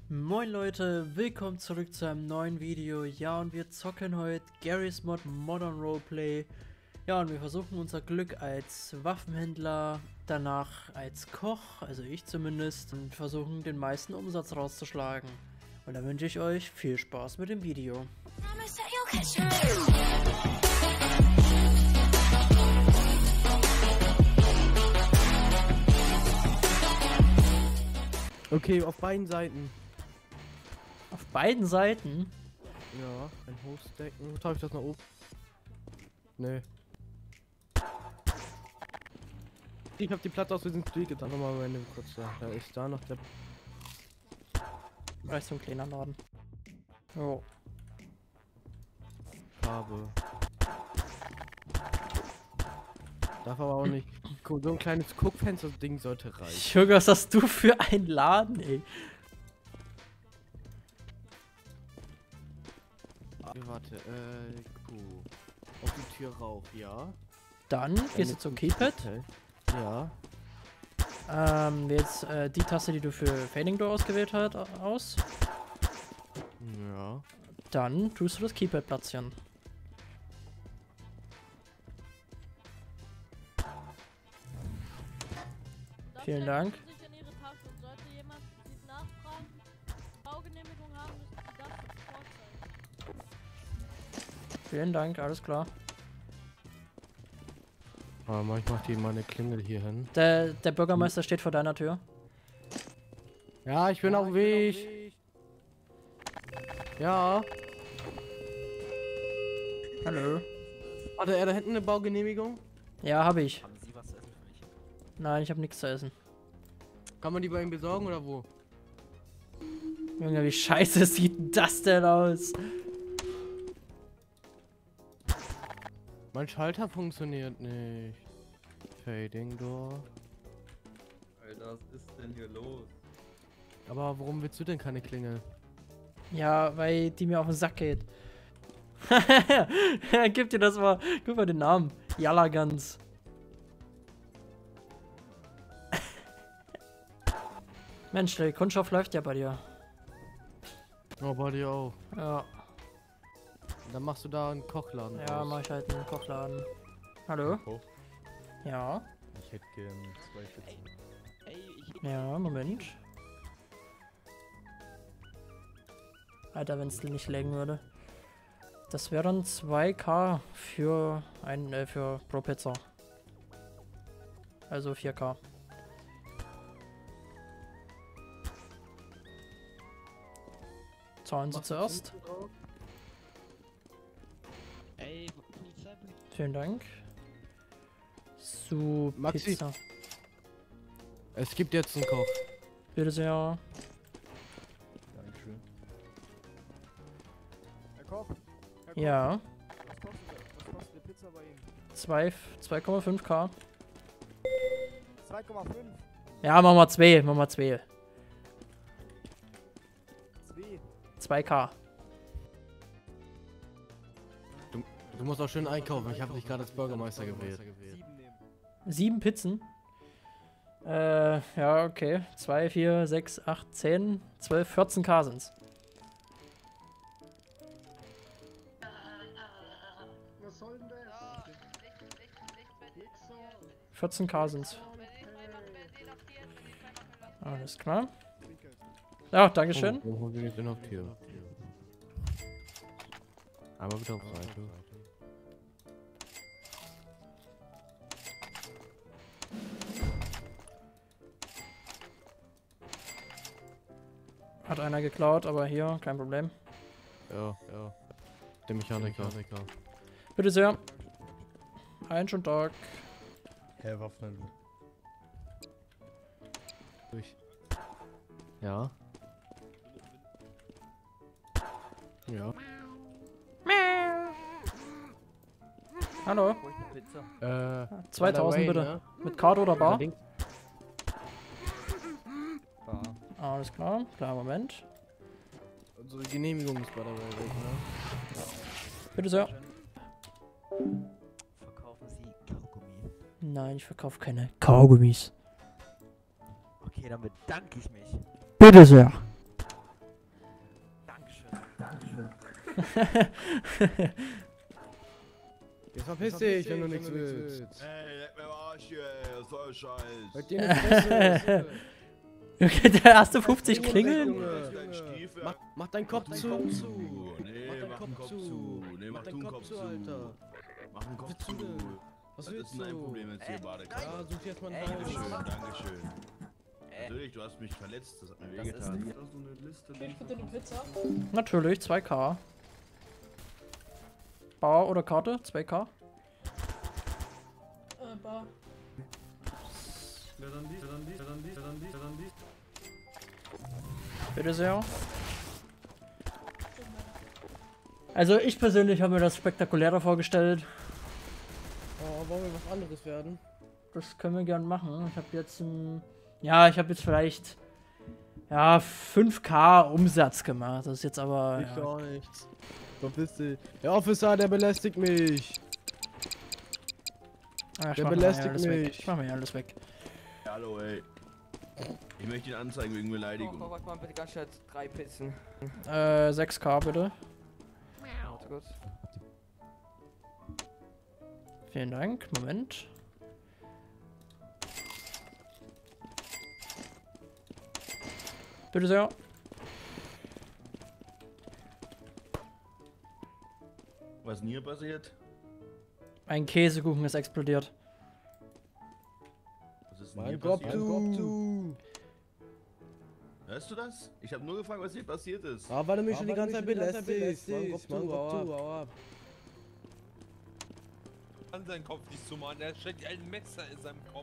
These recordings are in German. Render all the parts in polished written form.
Moin Leute, willkommen zurück zu einem neuen Video. Ja, und wir zocken heute Garry's Mod Modern Roleplay. Ja, und wir versuchen unser Glück als Waffenhändler, danach als Koch, also ich zumindest, und versuchen den meisten Umsatz rauszuschlagen. Und da wünsche ich euch viel Spaß mit dem Video. Okay, auf beiden Seiten. Auf beiden Seiten? Ja, ein Hochstecken. Habe ich das nach oben? Nee. Ich habe die Platte aus diesem Spiel getan. Nochmal random kurz da. Da ist da noch der. Da ist so ein kleiner Laden. Oh. Farbe. Darf aber auch nicht. So ein kleines Guckfenster-Ding sollte reichen. Junge, was hast du für einen Laden, ey? Warte, Kuh. Auf die Tür rauf, ja. Dann gehst du zum Keypad. Ja. Jetzt die Taste, die du für Fading Door ausgewählt hast, aus. Ja. Dann tust du das Keypad platzieren. Vielen Dank. Vielen Dank, alles klar. Ich mach die meine Klingel hier hin. Der Bürgermeister steht vor deiner Tür. Ja, ich bin auf dem Weg. Ja. Hallo. Warte, da hinten eine Baugenehmigung? Ja, habe ich. Haben Sie was zu essen für mich? Nein, ich habe nichts zu essen. Kann man die bei ihm besorgen oder wo? Junge, wie scheiße sieht das denn aus? Mein Schalter funktioniert nicht. Fading Door. Alter, was ist denn hier los? Aber warum willst du denn keine Klingel? Ja, weil die mir auf den Sack geht. Gib dir das mal. Guck mal den Namen. Jalagans. Mensch, der Kunststoff läuft ja bei dir. Oh, bei dir auch. Ja. Dann machst du da einen Kochladen. Ja, mach ich halt einen Kochladen. Hallo? Koch? Ja. Ich hätte gern 2 Pizzen. Ja, Moment. Alter, wenn es nicht laggen würde. Das wäre dann 2K für für pro Pizza. Also 4K. Zahlen Sie zuerst. Ey, Polizei. Vielen Dank. Zu Maxi. Pizza. Es gibt jetzt einen Koch. Bitte sehr. Dankeschön. Herr Koch? Ja. Was kostet eine Pizza bei Ihnen? 2,5K. 2,5? Ja, machen wir 2. Machen wir 2. 2. 2K. Du musst auch schön einkaufen. Ich habe dich gerade als Bürgermeister gewählt. 7 nehmen. 7 Pizzen? Ja, okay. 2, 4, 6, 8, 10, 12, 14K sind's. Was soll denn das? 14K sind's. Alles klar. Ja, dankeschön. Wo holen wir jetzt noch Tier? Aber bitte auf Seite. Hat einer geklaut, aber hier, kein Problem. Ja. Der Mechaniker. Bitte sehr. Einen schönen Tag. Herr Waffenhändler. Durch. Ja. Ja. Hallo. 2000 Wayne, bitte. ne? Mit Karte oder Bar? Links. Alles klar. Klar, Moment. Unsere Genehmigung ist bei der Wayne, ne? Bitte sehr. Verkaufen Sie Kaugummi? Nein, ich verkaufe keine Kaugummis. Okay, dann bedanke ich mich. Bitte sehr. Jetzt verpiss dich, wenn du nichts willst. Ey, leck mir am Arsch hier, ey, was soll Scheiß? Halt dir eine Fresse. Okay, der erste 50 klingeln? Junge. Mach deinen Kopf zu. Nee, mach den Kopf zu. Nee, mach du den Kopf zu. Alter. Mach den Kopf zu. Was Das willst ist dein du? Problem jetzt hier, Badekar. Ja, such jetzt mal einen Dankeschön, Haus. Dankeschön. Natürlich, du hast mich verletzt, das hat mir wehgetan. Natürlich, 2K. Bar oder Karte? 2K? Bar. Bitte sehr. Also ich persönlich habe mir das spektakulärer vorgestellt. Oh, wollen wir was anderes werden? Das können wir gern machen. Ich habe jetzt ja, ich habe jetzt vielleicht ja 5K Umsatz gemacht. Das ist jetzt aber Ich ja. gar nichts. Verpiss dich. Der Officer, der belästigt mich. Ah, ich Der mach mal belästigt alles weg. mich. Ich mach mir alles weg. Hallo, ey. Ich möchte ihn anzeigen wegen Beleidigung. Warte mal bitte ganz schnell 3 Pizzen. 6K bitte. Warte kurz. Vielen Dank. Moment. Bitte sehr. Was ist denn hier passiert? Ein Käsekuchen ist explodiert. Was ist denn hier Mein Kopf passiert? zu. Hörst du das? Ich habe nur gefragt, was hier passiert ist. Ah, weil du mich schon die ganze Zeit belästigst. Mein Kopf zu, hau ab. An seinen Kopf nicht zu machen, er steckt ein Messer in seinem Kopf.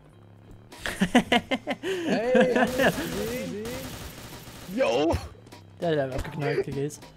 Hey, sehen. Yo! Der hat abgeknallt, GG's.